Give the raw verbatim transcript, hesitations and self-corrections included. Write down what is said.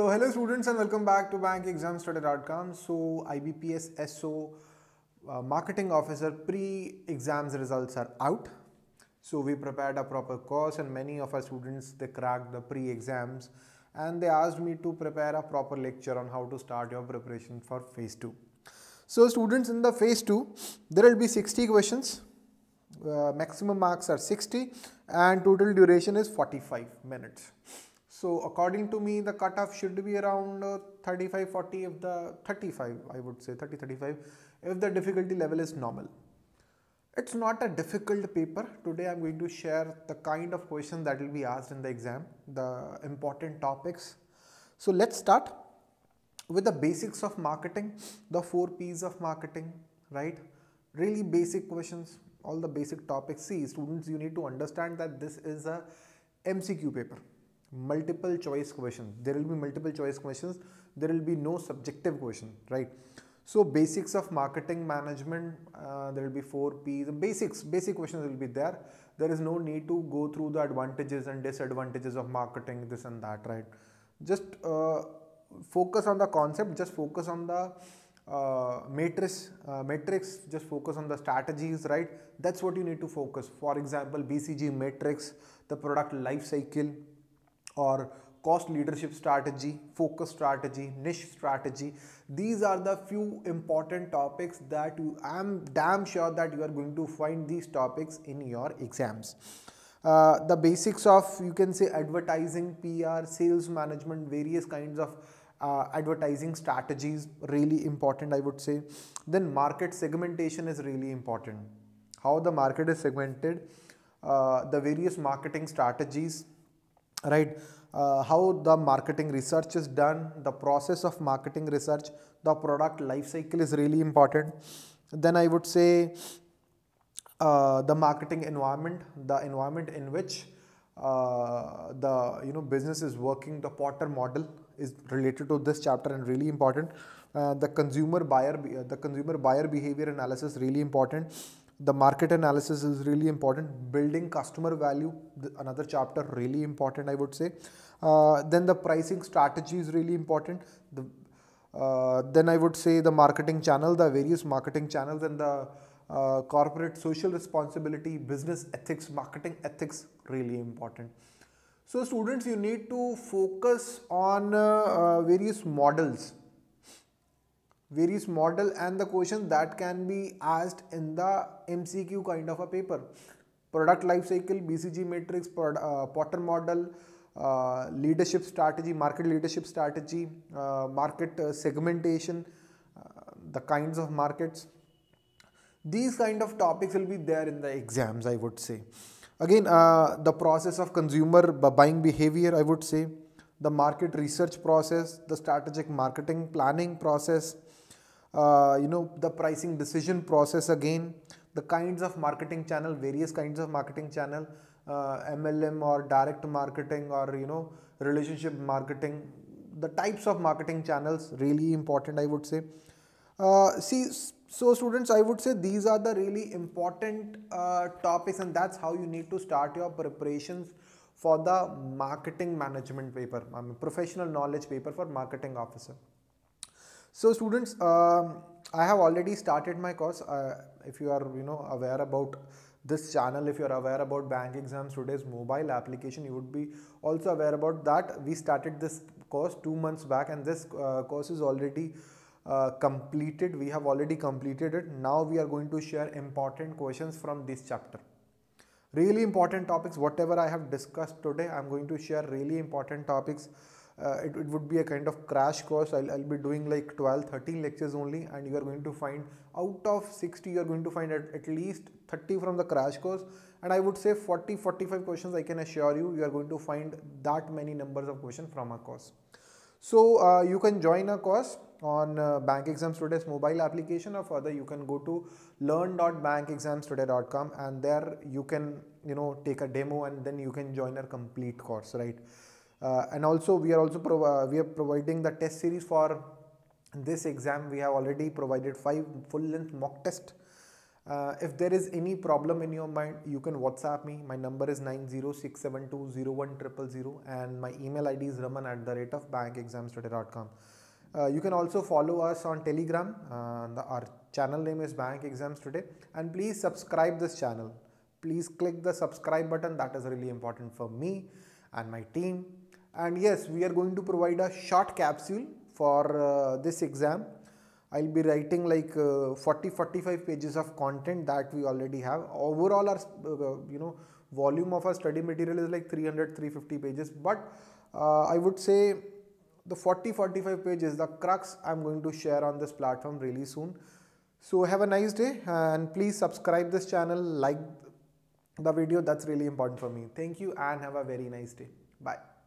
So hello students and welcome back to bank exam study dot com. So I B P S S O uh, marketing officer pre-exams results are out. So we prepared a proper course and many of our students they cracked the pre-exams and they asked me to prepare a proper lecture on how to start your preparation for phase two. So students, in the phase two there will be sixty questions. Uh, maximum marks are sixty and total duration is forty-five minutes. So according to me the cutoff should be around uh, thirty-five forty if the thirty-five, I would say thirty thirty-five if the difficulty level is normal. It's not a difficult paper. Today I'm going to share the kind of questions that will be asked in the exam, the important topics. So let's start with the basics of marketing, the four P's of marketing, right? Really basic questions, all the basic topics. See students, you need to understand that this is a M C Q paper, multiple choice questions. There will be multiple choice questions, there will be no subjective question, right? So basics of marketing management, uh, there will be four P's, basics, basic questions will be there. There is no need to go through the advantages and disadvantages of marketing, this and that, right? Just uh, focus on the concept, just focus on the uh, matrix, uh, matrix, just focus on the strategies, right? That's what you need to focus. For example, B C G matrix, the product life cycle, or cost leadership strategy, focus strategy, niche strategy. These are the few important topics that you, I am damn sure that you are going to find these topics in your exams. Uh, the basics of, you can say, advertising, P R, sales management, various kinds of uh, advertising strategies, really important, I would say. Then market segmentation is really important. How the market is segmented, uh, the various marketing strategies, right? Uh, how the marketing research is done, the process of marketing research, the product life cycle is really important. Then I would say uh, the marketing environment, the environment in which uh, the you know business is working, the Porter model is related to this chapter and really important. Uh, the consumer buyer, the consumer buyer behavior analysis, really important. The market analysis is really important. Building customer value, another chapter, really important, I would say. Uh, then the pricing strategy is really important. The, uh, then I would say the marketing channel, the various marketing channels, and the uh, corporate social responsibility, business ethics, marketing ethics, really important. So students, you need to focus on uh, uh, various models various model and the question that can be asked in the M C Q kind of a paper. Product life cycle, B C G matrix, uh, Porter model, uh, leadership strategy, market leadership strategy, uh, market uh, segmentation, uh, the kinds of markets. These kind of topics will be there in the exams, I would say. Again, uh, the process of consumer buying behavior, I would say. The market research process, the strategic marketing planning process, uh, you know, the pricing decision process again, the kinds of marketing channel, various kinds of marketing channel, uh, M L M or direct marketing or, you know, relationship marketing, the types of marketing channels, really important, I would say. Uh, see, so students, I would say these are the really important uh, topics, and that's how you need to start your preparations for the marketing management paper, I mean professional knowledge paper for marketing officer. So students, um, I have already started my course. Uh, if you are you know aware about this channel, if you are aware about Bank Exams Today's mobile application, you would be also aware about that. We started this course two months back, and this uh, course is already uh, completed. We have already completed it. Now we are going to share important questions from this chapter. Really important topics, whatever I have discussed today, I'm going to share really important topics. Uh, it, it would be a kind of crash course. I'll, I'll be doing like twelve, thirteen lectures only, and you are going to find out of sixty, you are going to find at, at least thirty from the crash course. And I would say forty, forty-five questions, I can assure you, you are going to find that many numbers of questions from our course. So uh, you can join a course on uh, Bank Exams Today's mobile application, or further you can go to learn dot bank exams today dot com, and there you can you know take a demo and then you can join our complete course, right? Uh, and also we are also pro uh, we are providing the test series for this exam. We have already provided five full length mock test Uh, if there is any problem in your mind, you can WhatsApp me. My number is nine zero six seven two zero one zero zero zero and my email I D is raman at the rate of bank exams today dot com. Uh, you can also follow us on Telegram. Uh, the, our channel name is Bank Exams Today, and please subscribe this channel. Please click the subscribe button. That is really important for me and my team. And yes, we are going to provide a short capsule for uh, this exam. I'll be writing like uh, forty forty-five pages of content that we already have. Overall, our uh, you know volume of our study material is like three hundred three hundred fifty pages, but uh, I would say the forty forty-five pages, the crux, I'm going to share on this platform really soon. So have a nice day and please subscribe this channel, like the video. That's really important for me. Thank you and have a very nice day. Bye.